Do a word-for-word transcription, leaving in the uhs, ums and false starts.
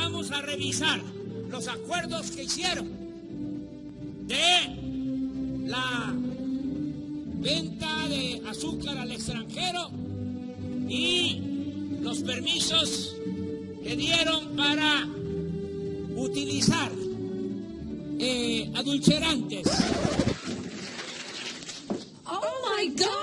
vamos a revisar los acuerdos que hicieron de la venta de azúcar al extranjero y los permisos que dieron para utilizar eh, adulterantes. Oh my God.